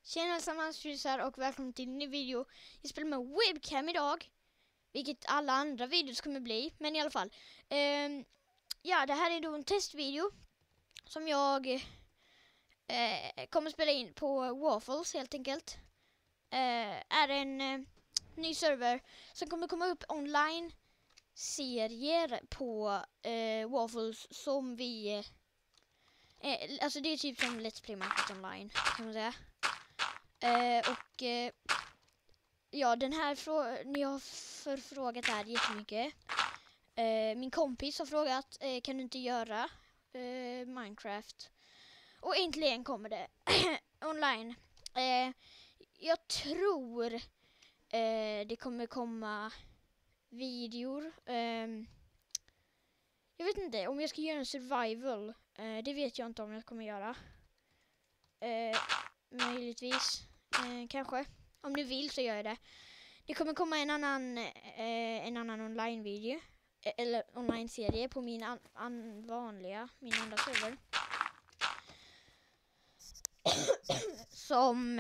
Tjena allesammans, här och välkommen till en ny video. Jag spelar med webcam idag, vilket alla andra videos kommer bli, men i alla fall. Ja, det här är då en testvideo som jag kommer spela in på Waffles helt enkelt. Är en ny server som kommer komma upp online-serier på Waffles som vi... alltså det är typ som Let's Play Minecraft Online kan man säga. Ja, den här ni har förfrågat här jättemycket. Min kompis har frågat, kan du inte göra Minecraft? Och äntligen kommer det online. Jag tror det kommer komma videor. Jag vet inte om jag ska göra en survival. Det vet jag inte om jag kommer göra. Möjligtvis. Kanske. Om ni vill så gör jag det. Det kommer komma en annan online-video. Eller online-serie på min min andra server. Som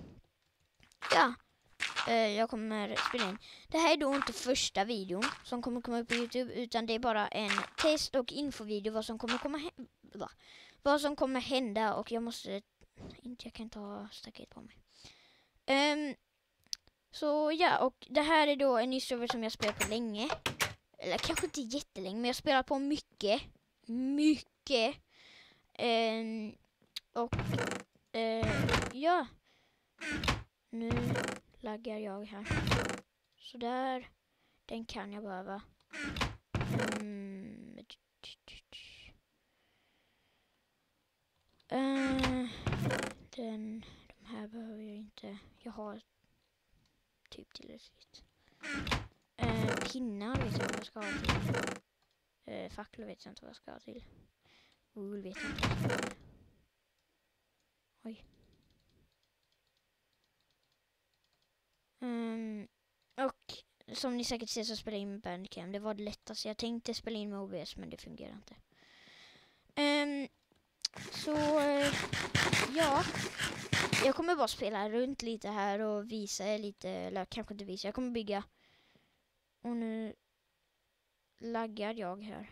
jag kommer spela in. Det här är då inte första videon som kommer komma upp på YouTube, utan det är bara en test- och infovideo vad som kommer hända, och jag kan inte ha staket på mig. Så ja, och det här är då en ny server som jag spelat på länge. Eller kanske inte jättelänge, men jag spelar på mycket. Ja. Nu laggar jag här. Så där. Den kan jag behöva. De här behöver jag inte. Jag har typ tillräckligt. Pinnar vet jag vad jag ska ha till. Facklor vet jag inte vad jag ska ha till. Wool vet jag inte. Oj. Och som ni säkert ser så spelar jag in med Bandcam. Det var det lättaste. Jag tänkte spela in med OBS, men det fungerar inte. Ja. Jag kommer bara spela runt lite här och visa er lite. Eller kanske inte visa. Jag kommer bygga. Och nu laggar jag här.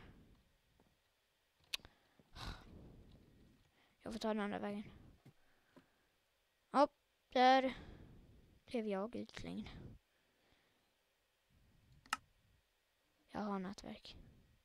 Jag får ta den andra vägen. Ja, där blev jag utslängd. Jag har nätverk.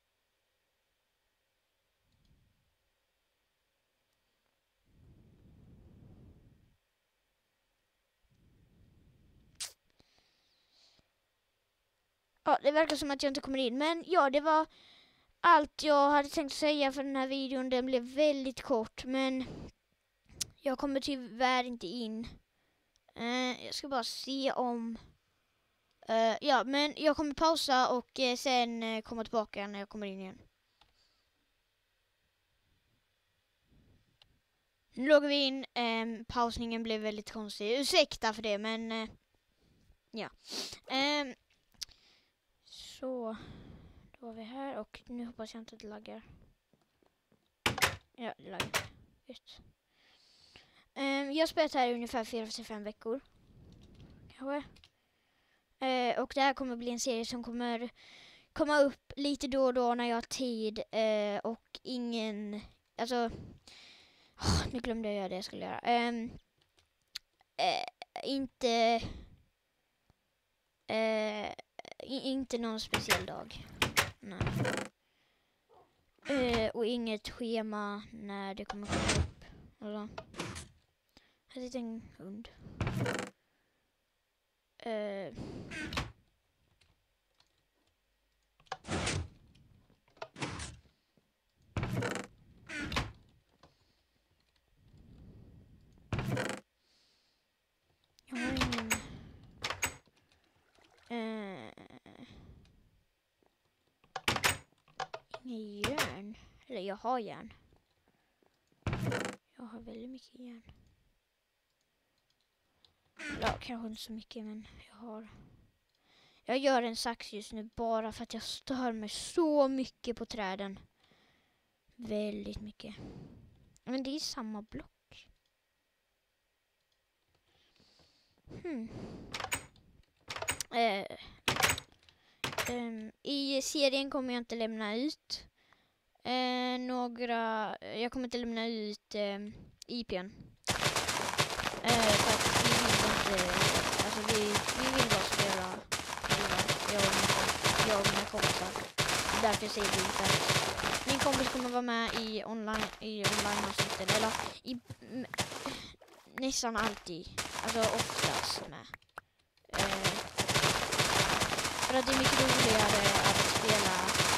Ja, det verkar som att jag inte kommer in. Men ja, det var allt jag hade tänkt säga för den här videon. Den blev väldigt kort, men jag kommer tyvärr inte in. Jag ska bara se om... ja, men jag kommer pausa och sen komma tillbaka när jag kommer in igen. Nu loggar vi in. Pausningen blev väldigt konstig. Ursäkta för det, men... ja. Så... Då var vi här och nu hoppas jag inte att det laggar. Ja, det laggar. Just. Jag har spelat här i ungefär 4-5 veckor. Kanske. Och det här kommer bli en serie som kommer komma upp lite då och då när jag har tid. Och ingen... Alltså... nu glömde jag göra det jag skulle göra. Inte någon speciell dag. Nej. Och inget schema när det kommer komma upp. Alltså. Här sitter en hund. Jag har ingen... ingen järn. Eller jag har järn. Jag har väldigt mycket järn. Ja, kanske inte så mycket, men jag har... Jag gör en sax just nu bara för att jag stör mig så mycket på träden. Väldigt mycket. Men det är samma block. I serien kommer jag inte lämna ut jag kommer inte lämna ut IP:n. För att vi vill inte, alltså vi vill bara spela jag och mina kompisar. Därför säger vi inte att min kompis kommer vara med i online-avsnitten, eller nästan alltid, alltså oftast med. För att det är mycket roligare att spela.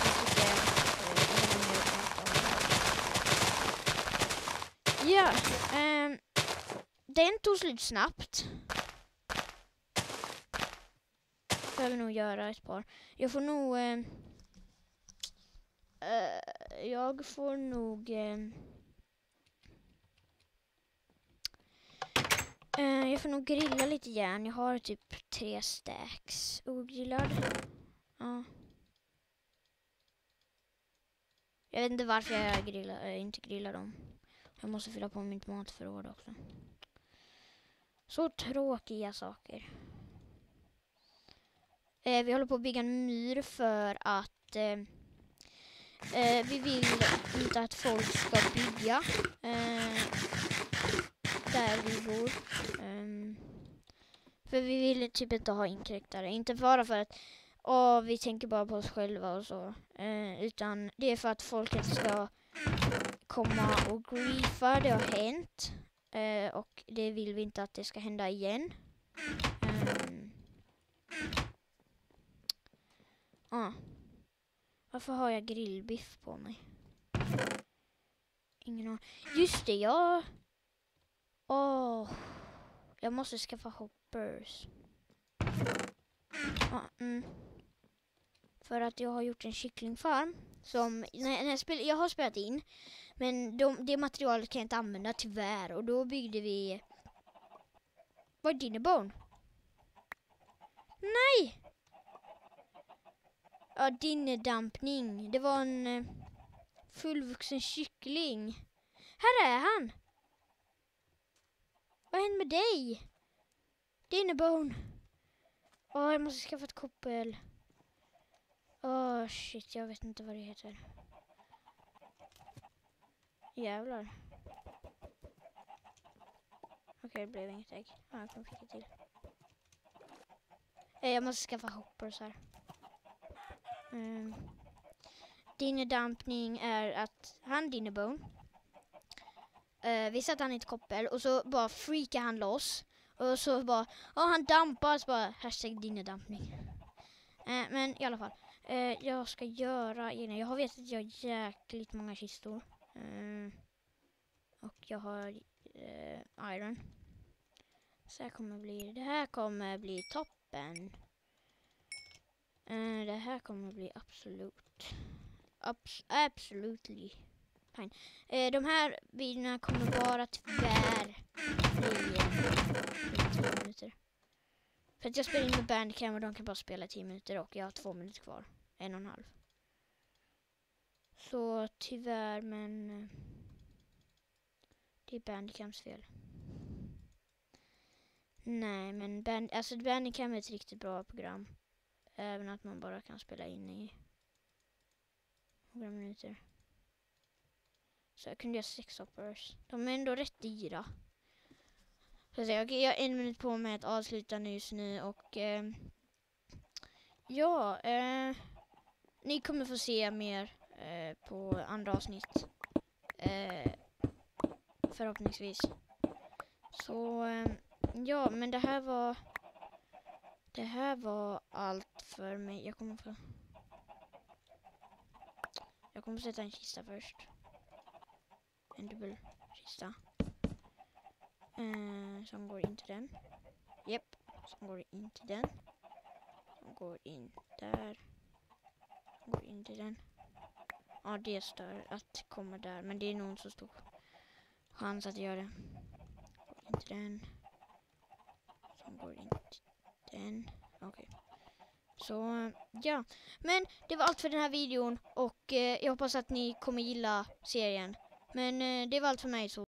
Ja, den tog slut snabbt. Behöver nog göra ett par. Jag får nog jag får nog grilla lite järn. Jag har typ 3 stacks ogrillad. Ja. Jag vet inte varför jag inte grillar dem. Jag måste fylla på mitt matförråd också. Så tråkiga saker. Vi håller på att bygga en myr för att vi vill inte att folk ska bygga där vi bor. För vi vill typ inte ha inkräktare. Inte bara för att vi tänker bara på oss själva och så. Utan det är för att folket ska komma och griefa. Det har hänt. Och det vill vi inte att det ska hända igen. Varför har jag grillbiff på mig? Ingen aning. Just det, jag måste skaffa hoppers. För att jag har gjort en kycklingfarm som jag har spelat in, men det materialet kan jag inte använda tyvärr, och då byggde vi. Vad är Dinnerbone? Nej! Ja, dinnerdampning. Det var en fullvuxen kyckling. Här är han. Vad hände med dig? Dinnerbone. Jag måste skaffa ett koppel. Shit, jag vet inte vad det heter. Jävlar. Okej, det blev inget ägg. Jag kan skicka till. Jag måste skaffa hoppers här. Dinnerdampning är att han Dinnerbone. Vi satte han i ett koppel och så bara freakar han loss. Och så bara, han dampar, så bara #dinnerdampning. Men i alla fall. Jag ska göra egna. Jag vet att jag har jäkligt många kistor. Och jag har iron. Så det här kommer bli toppen. Det här kommer bli absolutely fine. De här videorna kommer bara tyvärr bli 10 minuter. För att jag spelar in med Bandicam och de kan bara spela 10 minuter och jag har 2 minuter kvar. 1,5. Så tyvärr, men det är Bandicams fel. Nej, men Bandicam är ett riktigt bra program. Även att man bara kan spela in i några minuter. Så jag kunde göra 6 hoppers. De är ändå rätt dyra. Så jag har 1 minut på mig att avsluta just nu. Och ni kommer få se mer på andra avsnitt. Förhoppningsvis. Så men det här var allt för mig. Jag kommer sätta en kista först. En dubbelkista. Som går in till den. Japp. Som går in till den. Som går in där. Som går in till den. Ja, det stör att komma där. Men det är nog så stor chans att göra det. Går in till den. Som går in till den. Okej. Så ja. Men det var allt för den här videon. Och jag hoppas att ni kommer gilla serien. Men det var allt för mig så.